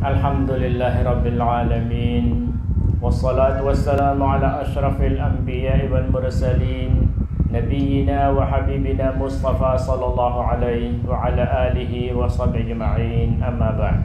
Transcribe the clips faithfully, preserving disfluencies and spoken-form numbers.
Alhamdulillahirabbil alamin. Wassalatu wassalamu ala asyrafil anbiya'i wal mursalin nabiyyina wa habibina Mustafa sallallahu alaihi wa ala alihi wa sahbihi ajma'in. Amma ba'd.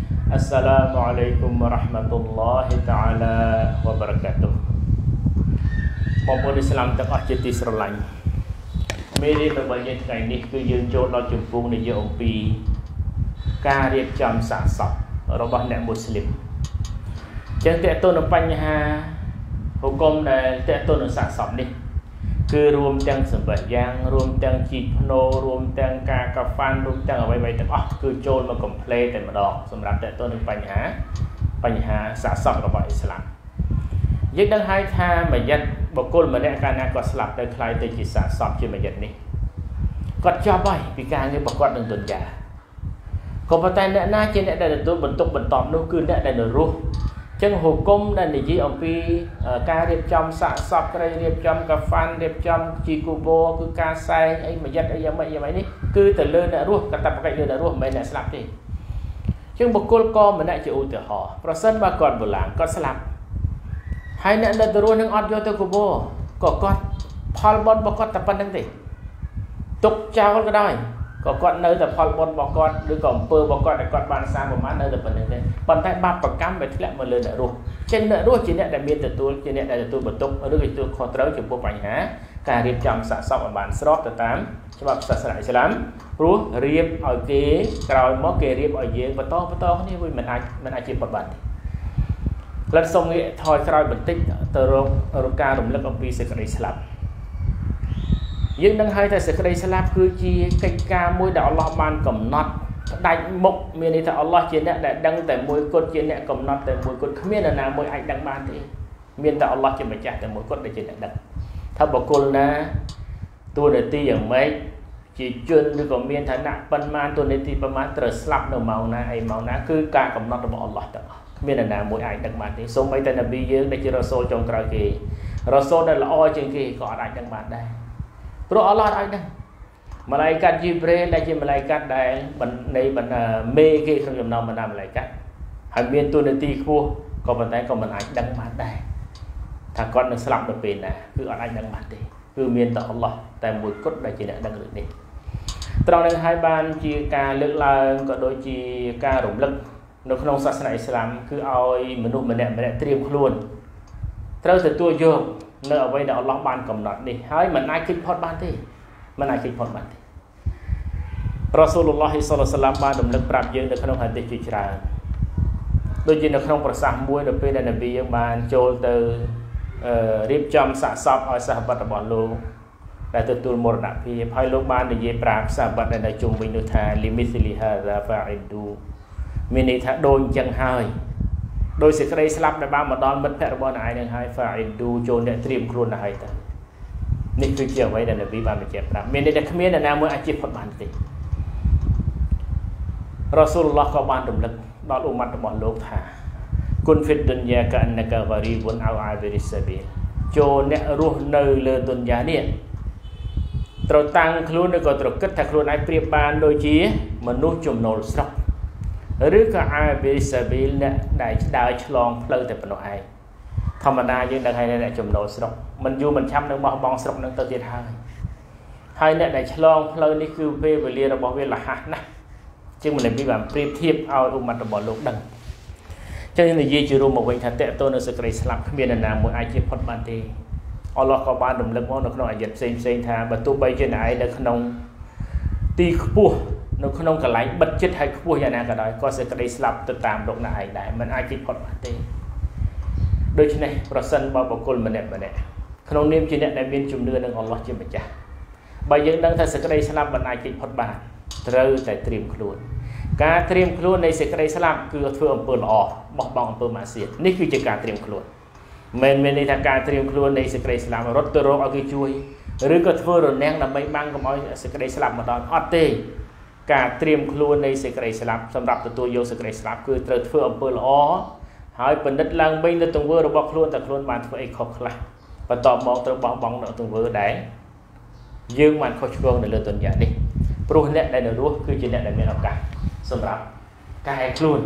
Assalamualaikum warahmatullahi taala wabarakatuh. បងប្អូនឥស្លាមទាំងអស់ជាទីស្រឡាញ់ មេរៀនរបស់យើងថ្ងៃនេះគឺយើងចូលដល់ជំពូកនិយាយអំពីការរៀបចំសាកសពរបស់អ្នកមូស្លីមចឹងតើតើនៅបញ្ហាហុគមដែលតើតើនៅសាកសពនេះគឺរួមទាំងសម្បត្តិយ៉ាងរួមទាំងជីកភ្នោរួមទាំងការកាហ្វាន់រួមទាំងអ្វីៗទាំងអស់គឺចូលមកកំផ្លេតែម្ដងសម្រាប់តើតើនឹងបញ្ហាបញ្ហាសាកសពរបស់ឥស្លាម យើងដឹងហើយថាមយិតបុគ្គលម្នាក់កាលណាគាត់ស្លាប់ទៅខ្លាយទៅជាសាកសពជាមយិតនេះគាត់ចប់ហើយពីការងាររបស់គាត់នឹងទុនយ៉ាក៏ប៉ុន្តែអ្នកណាជាអ្នកដែលទទួលបន្ទុកបន្តនោះគឺអ្នកដែលនៅរស់ចឹងហុគមដែលនិយាយអំពីការរៀបចំសាកសពក្រៃរៀបចំកាហ្វាន់រៀបចំជីគូបូគឺការសែងអីមយិតអីយ៉ាងម៉េចយ៉ាងម៉េចនេះគឺទៅលើអ្នករស់កតបកិច្ចលើអ្នករស់មិនមែនអ្នកស្លាប់ទេចឹងបុគ្គលក៏ម្នាក់ជាឧទាហរណ៍ប្រសិនបើគាត់បលាងគាត់ស្លាប់ ហើយអ្នកនៅទៅរស់នឹងអត់យកទៅកបោក៏គាត់ផលបុណ្យរបស់គាត់តែប៉ុណ្្នឹងទេទុកចោលក៏ដោយក៏គាត់នៅតែផលបុណ្យរបស់គាត់ឬក៏អំពើរបស់គាត់ដែលគាត់បានសាងប្រមាណនៅតែប៉ុណ្្នឹងទេប៉ុន្តែបាបប្រកម្មវាធ្លាក់មកលើអ្នករស់ចេញអ្នករស់ជាអ្នកដែលមានទទួលជាអ្នកដែលទទួលបន្ទុកឬក៏ទទួលខុសត្រូវចំពោះបញ្ហាការរៀបចំសាកសពឲ្យបានស្របទៅតាមច្បាប់សាសនាឥស្លាមព្រោះរៀបឲ្យគេក្រោយមកគេរៀបឲ្យយើងបន្តបន្តគ្នាវាមិនអាចមិនអាចជាបបានទេ លិតសូមងាកថយក្រោយបន្តិចទៅរករកការរំលឹកអំពីសេចក្តីស្លាប់យើងនឹងហើយតែសេចក្តីស្លាប់គឺជាកិច្ចការមួយដែលអល់ឡោះបានកំណត់ផ្ដាច់មុខមានន័យថាអល់ឡោះជាអ្នកដែលដឹងតែមួយគត់ជាអ្នកកំណត់តែមួយគត់គ្មាននរណាមួយអាចដឹងបានទេមានតែអល់ឡោះជាម្ចាស់តែមួយគត់ដែលជាអ្នកដឹងថាបុគ្គលណាតួនាទីយ៉ាងម៉េចជាជនឬក៏មានឋានៈប៉ុន្មានតួនាទីប៉ុន្មានត្រូវស្លាប់នៅម៉ោងណាអីម៉ោងណាគឺការកំណត់របស់អល់ឡោះទាំងអស់ មាននរណាមួយអាចដឹងបានទេសូម្បីតែនប៊ីយើងដែលជារ៉ាសូលចុងក្រោយគេរ៉ាសូលដែលល្អជាងគេក៏អត់អាចដឹងបានដែរព្រោះអល់ឡោះអាចដឹងម៉ាឡៃកាត់ជីប្រេលដែលជាម៉ាឡៃកាត់ដែលនៃបណ្ដាមេគេក្នុងចំណោមបណ្ដាម៉ាឡៃកាត់ហើយមានតួនាទីខ្ពស់ក៏ប៉ុន្តែក៏មិនអាចដឹងបានដែរថាគាត់នឹងស្លាប់នៅពេលណាគឺអត់អាចដឹងបានទេគឺមានតែអល់ឡោះតែមួយគត់ដែលជាអ្នកដឹងរឿងនេះត្រង់នេះហើយបានជាការលើកឡើងក៏ដូចជាការរំលឹក នៅក្នុងសាសនាអ៊ីស្លាមគឺឲ្យមនុស្សម្នាក់ម្នាក់ត្រៀមខ្លួនត្រូវទទួលយកនៅអ្វីដែលអល់ឡោះបានកំណត់នេះហើយមិនអាចគេចផុតបានទេមិនអាចគេចផុតបានទេរ៉ាស៊ូលឡោះហ៊ីសល្លឡោះសាឡាមបានរំលឹកប្រាប់យើងនៅក្នុងហាឌីសជាច្រើនដូចជានៅក្នុងប្រសាសន៍មួយនៅពេលដែលនប៊ីយើងបានចូលទៅរៀបចំសាកសពឲ្យសាហាបៈរបស់លោកដែលទទួលមរណភាពហើយលោកបាននិយាយប្រាប់សាហាបៈដែលនៅជុំវិញនោះថាលីមីសលីហាហ្សាហ្វាអ៊ីឌូ មានន័យថាដូចអញ្ចឹងហើយដោយសេចក្តីស្លាប់ដែលបានមកដល់មិត្តភក្តិរបស់អ្នកឯងនឹងហើយ Fa'idu ចូលអ្នកត្រៀមខ្លួនទៅហើយតើនេះគឺជាអ្វីដែលនប៊ីបានបញ្ជាក់ប្រាប់មានន័យថាគ្មាននរណាមួយអាចជៀសផុតបានទេរ៉ាស៊ូលឡោះក៏បានរំលឹកដល់អ៊ុម៉ាត់របស់លោកថាគុនហ្វីដឌុនយ៉ាកាអនកាហ្វារីវុនអោអាប៊ីរីសាប៊ីលចូលអ្នករស់នៅលើឌុនយ៉ានេះត្រូវតាំងខ្លួនឬក៏ត្រូវគិតថាខ្លួនឯងប្រៀបបានដូចជាមនុស្សចំណូលស្រុក ឬក៏អាប៊ីសាប៊ីលអ្នកដែលដើរឆ្លងផ្លូវតែប៉ុណ្ណោះឯងធម្មតាយើងដឹងហើយអ្នកចំណូលស្រុកមិនយូរមិនឆាប់នឹងបោះបង់ស្រុកនឹងទៅទៀតហើយហើយអ្នកដែលឆ្លងផ្លូវនេះគឺពេលវេលារបស់វាលះណាស់ជាងមិនបានបានប្រៀបធៀបឲ្យអ៊ុម៉ាត់របស់លោកដឹងចឹងនិយាយជារួមមកវិញថាតេតូននៅសេចក្តីស្លាប់គ្មាននរណាមួយអាចជៀសផុតបានទេអល់ឡោះក៏បានរំលឹកមកនៅក្នុងអាយ៉ាតផ្សេងផ្សេងថាបើទោះបីជាអ្នកឯងនៅក្នុងទីខ្ពស់ នៅក្នុងកន្លែងបិទចិត្តហើយខ្ពស់យ៉ាងណាក៏ដោយក៏សេចក្តីស្លាប់ទៅតាមរកអ្នកឯងដែរមិនអាចជិះផុតបានទេដូច្នេះប្រសិនបើបុគ្គលម្នាក់ម្នាក់ក្នុងនាមជាអ្នកដែលមានជំនឿនឹងអល់ឡោះជាម្ចាស់បើយើងដឹងថាសេចក្តីស្លាប់មិនអាចជិះផុតបានត្រូវតែត្រៀមខ្លួនការត្រៀមខ្លួននៃសេចក្តីស្លាប់គឺធ្វើអំពើល្អបោះបង់អំពើម៉ាស៊ីតនេះគឺជាការត្រៀមខ្លួនមិនមែនន័យថាការត្រៀមខ្លួននៃសេចក្តីស្លាប់រត់ទៅរកឲ្យគេជួយឬក៏ធ្វើរនាំងដើម្បីបាំងកុំឲ្យសេចក្តីស្លាប់មកដល់អត់ទេ ការត្រៀមខ្លួននៃសេចក្តីស្លាប់សម្រាប់ទទួលយកសេចក្តីស្លាប់គឺត្រូវធ្វើអំពើល្អហើយបណ្ឌិតឡើងវិញនៅទង្វើរបស់ខ្លួនតែខ្លួនបានធ្វើអីខុសខ្លះបន្ទាប់មកត្រូវបោះបង់នៅទង្វើដែរយើងបានខុសឆ្គងនៅលើទុនយ៉ានេះព្រោះអ្នកដែលនៅរស់គឺជាអ្នកដែលមានឱកាសសម្រាប់កែខ្លួន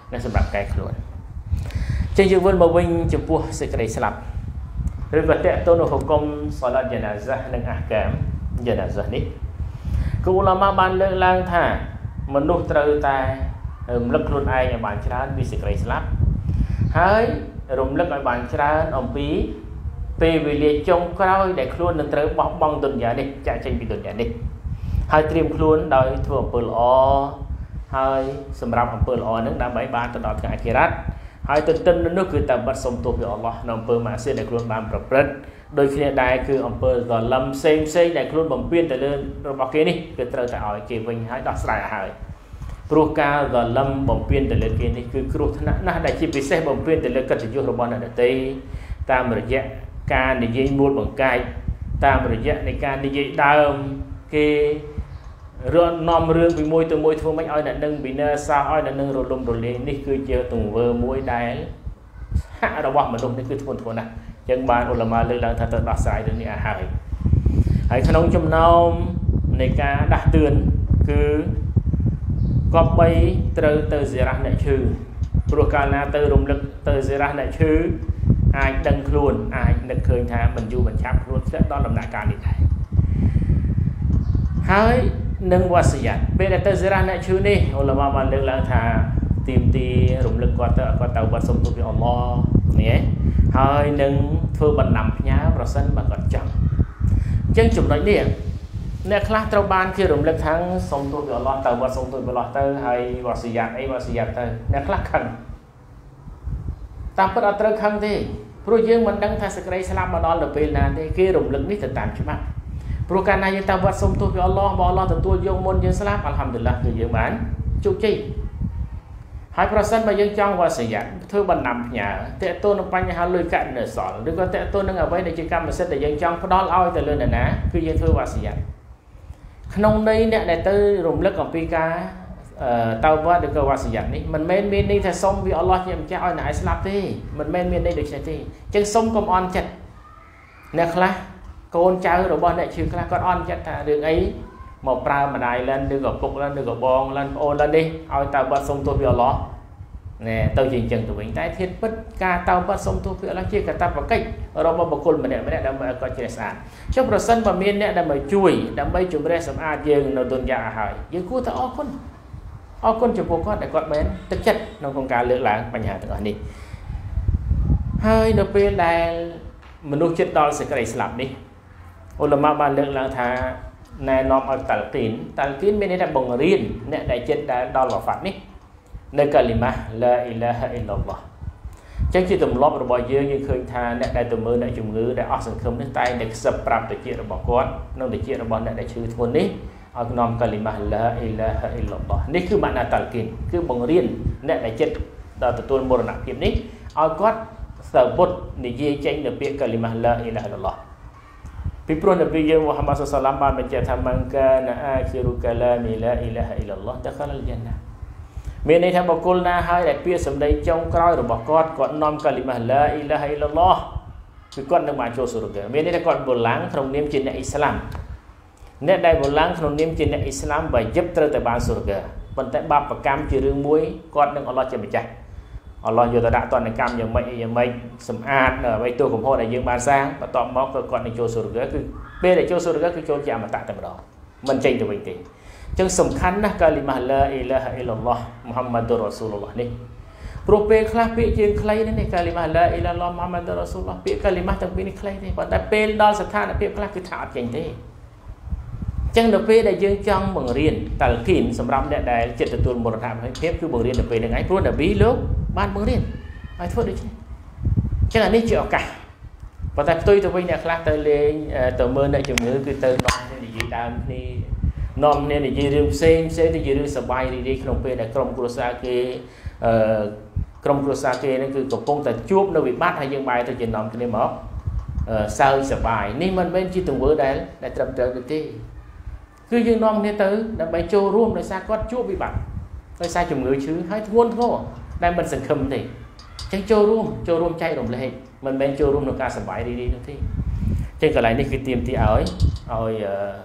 nên sầm đặt cái luôn trên dương vân mà vinh chụp bùa sẽ cái sập rồi vật tệ tôi nó hukum salat janazah nâng ahkam janazah ní cứ ulama ban lên lang thả mình nuốt trừ ta lực luôn ai nhà bạn chán vì sẽ cái sập hỡi rùng lực ở bạn chán ông bí về về liệt trong coi để luôn nâng trừ bong bong tuần giả đi chạy trên bị tuần giả đi hai tìm luôn đòi thua bờ o hai sầm rạp bờ o nước đã bảy ba từ đó cái kia rát hai tin tin nước cứ tạm bắt sống tu với Allah nằm bờ mà sẽ để luôn bàn bật bật đôi khi đại cứ ông bờ rồi lâm xem xem để luôn bấm pin từ lên rồi bao kia đi cứ từ tại hỏi kia mình hãy đọc lại hỏi proca rồi lâm bấm pin từ lên kia đi cứ cứ thằng nào đại chỉ bị xe bấm pin từ lên cần phải vô rồi bọn này để tây tam rồi dạ ca để dây mua bằng cài tam rồi dạ để ca để dây đau cái rượu nòm rương bị môi từ môi thua mấy oi là nâng bị nơ sao oi là nâng rồi lùm rồi lên đi cứ chơi tùng vơ môi đai hạ đầu bọt mà lùm đi cứ thua thua này chân bàn ulama lư lần thật đọc sai được như hài hãy khăn ông trong nông này ca đặt tường cứ có bay từ từ gì ra này chư procana từ động lực từ gì ra này chư ai đăng luôn ai đăng khơi tha mình du mình chắp luôn sẽ đó làm đại ca đi này hãy nâng wasiat bây giờ tới ra này chứ đi ulama ban lực lang thà tìm ti rụng lực qua tờ qua tàu bắt sông tu với Allah nhé hơi nâng thưa bằng nằm nhá và sân bằng còn chẳng chân chụp nói đi nè class trâu ban khi rụng lực thắng sông tu với Allah tàu bắt sông tu với Allah tờ hay wasiat ấy wasiat tờ nè class khăn tam bất atra khăn thế rồi dương mình đăng thay sợi salam mà đó là về là thế kia rụng lực ní thật tạm chứ mà Prokan này ta buat sông tu với Allah, bảo Allah tentu dùng môn dân Islam, alhamdulillah từ dương bán chúc chi. Hai persen mà dân trong và sử dụng thưa bằng nằm nhà, tệ tôn nó bánh hai lưỡi cạn nửa sọ, đừng có tệ tôn nó ở bên để chỉ cầm mà xét để dân trong đó là từ lên nè, cứ dân thưa và sử dụng. Không đây nè để tới rùng lựcของ pê ca tao buat được và sử dụng đi, mình men men đi theo sông vì Allah chỉ cho ai nãy Islam đi, mình men men đi được sẽ đi, chân sông công on chặt, nè khla con cháu rồi bọn này chưa là con on chắc là đường ấy một pra mà đại lên đưa gặp cục lên đưa gặp bong lên ôn lên đi ao tao bắt sông tôi vừa ló nè tao chỉ chừng tụi mình tái thiết bất ca tao bắt sông tôi vừa ló chia cả tao vào cách rồi một con mà để mà để đâm coi chia sẻ trong rồi sân và miên nè đâm chui đâm bay chụp ra sầm a dương nó tuần giả hỏi dương cú tao o con o con chụp bộ con để con bén thực chất nó còn cả lưỡi láng bánh hà từng đi hơi nó về là mình nuôi chết đo sẽ cái này slap đi ulama ban lực lang thà nè nom ở talqin talqin bên đây là bằng riêng nè đại chết đã đo lò phạt ní nơi kalima la ilaha illallah chắc chỉ tụm lóp rồi bỏ dơ như khơi thà nè đại tụm mơ đại chủng ngữ đại óc sừng khum đến tay để sập rạp để chia rồi bỏ con nông để chia rồi bỏ nè đại chữ thôn ní ở nom kalima la ilaha illallah ní cứ bạn là talqin cứ bằng riêng nè đại chết đo từ tuôn mồ nặng kiếm ní ở cốt sở bút để dây tranh được biết kalima la ilaha illallah Pipro Nabi Muhammad sallallahu alaihi wasallam ban menjadi mangkana akhiru kalami la ilaha illallah dakhala al-jannah. មានន័យថាបុគ្គលណាហើយដែលពាក្យសម្ដីចុងក្រោយរបស់គាត់គាត់នាំកាលីម៉ាឡា ilaha illallah គឺគាត់នឹងបានចូលសុរគមានន័យថាគាត់បលាំងក្នុងនាមជាអ្នកអ៊ីស្លាមអ្នកដែលបលាំងក្នុងនាមជាអ្នកអ៊ីស្លាមបើយឹបត្រូវតែបានសុរគប៉ុន្តែបាបកម្មជារឿងមួយគាត់នឹងអល់ឡោះជាម្ចាស់អល់ឡោះយកទៅដាក់តនកម្មយ៉ាងម៉េចយ៉ាងម៉េចសម្អាតនៅអ្វីទោសកំហុសដែលយើងបានសាងបន្ទាប់មកក៏គាត់នឹងចូលសុរគគឺពេលដែលចូលសុរគគឺចូលជាអមតៈតែម្ដងមិនចេញទៅវិញទេចឹងសំខាន់ណាស់កាលីម៉ាឡា ilaha illallah Muhammadur Rasulullah នេះព្រោះពេលខ្លះពាក្យជាងខ្លីនេះកាលីម៉ាឡា ilallah Muhammadur Rasulullah ពាក្យកាលីម៉ាទាំងពីរនេះខ្លីទេប៉ុន្តែពេលដល់ស្ថានភាពខ្លះគឺថាអត់ចេញទេចឹងដល់ពេលដែលយើងចង់បង្រៀនតាល់គីនសម្រាប់អ្នកដែលចិត្តទទួលមរណភាពគឺបង្រៀនទៅពេលហ្នឹងឯងព្រោះនប៊ីលោកបានបង្រៀនឲ្យធ្វើដូចនេះចឹងអានេះជាឱកាសប៉ុន្តែផ្ទុយទៅវិញអ្នកខ្លះទៅលេងទៅមើលអ្នកជំងឺគឺទៅនាំនិយាយដើមគ្នានាំគ្នានិយាយរឿងផ្សេងផ្សេងទៅជារឿងសប្បាយរីករាយក្នុងពេលដែលក្រុមគ្រួសារគេអឺក្រុមគ្រួសារគេហ្នឹងគឺកំពុងតែជួបនៅវិបត្តិហើយយើងបែរទៅជានាំគ្នាមកសើចសប្បាយនេះមិនមែនជាទង្វើដែលដែលត្រឹមត្រូវទេគឺយើងនាំគ្នាទៅដើម្បីចូលរួមដោយសារគាត់ជួបវិបត្តិដោយសារជំងឺឈឺហើយធ្ងន់ធ្ងរដែលមិនសង្ឃឹមទេអញ្ចឹងចូលរួមចូលរួមចែករំលែកមិនមែនចូលរួមក្នុងការសប្បាយរីករាយនោះទេអញ្ចឹងកន្លែងនេះគឺទាមទារឲ្យឲ្យ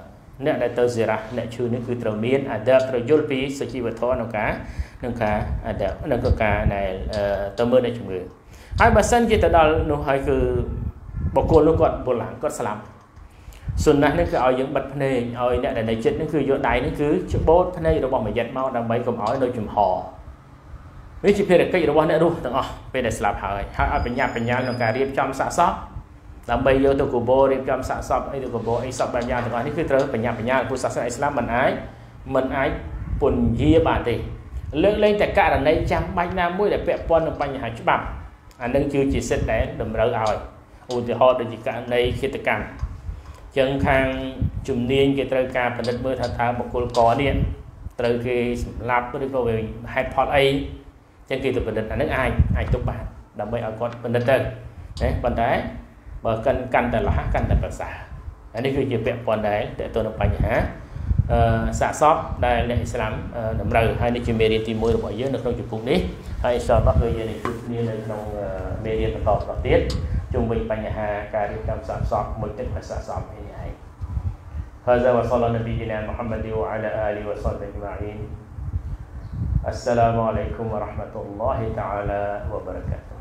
nè đại tơ zira nè chư nè cứ trầu miên adab trầu yul pi sơ chi vật thọ nông cá nông cá adab nông cá này tơ mơ này chủng người hai bà sân chỉ tới đó nông hai cứ bọc cồn nó còn bồn láng còn sắm xuân này nó cứ ở những bật này ở nè đại đại chết nó cứ vô đại nó cứ chụp bốt này nó bỏ mày giật mau đang mấy cầm ói đôi chùm hò với chỉ phải cái gì đó nè đúng từng à về để slap hỏi hai bên nhà bên nhà nông cá riêng trong xã sóc làm bây giờ tôi của bố riêng trong xã sóc ấy tôi của bố ấy sóc bên nhà từng à ní cứ tới bên nhà bên nhà của xã sóc Islam mình ái mình ái quần dìa bản thì lên lên tại cả là này trăm bánh nam muối để vẽ pon được bánh hải chụp bắp anh đang chưa chỉ xét để đầm rỡ rồi ủi thì họ được chỉ cả này khi tất cả chân khang chùm niên cái trời ca phần đất mưa thật thà một cô có điện từ khi lạp với cô về hai pot ấy chân kỳ từ phần đất là nước ai ai tốt bạn đầm bây ở con phần đất đây đấy phần đấy bờ cân cân tại là cân tại bờ xả anh ấy cứ chỉ vẽ pon đấy để tôi được bánh hả xã sóc đây là Islam đầm rỡ hai nơi chùm media tìm môi được mọi dưới được trong chụp cùng đi hay sau đó người dân này chụp niên lên trong media tập hợp tập tiết chung bình bánh hà cà ri cam sạp sọp một tích phải sạp sọp như vậy. Hãy wa sallallahu nabiyyina Muhammad wa ala alihi wa sahbihi ajma'in. Assalamu alaikum wa rahmatullahi ta'ala wa barakatuh.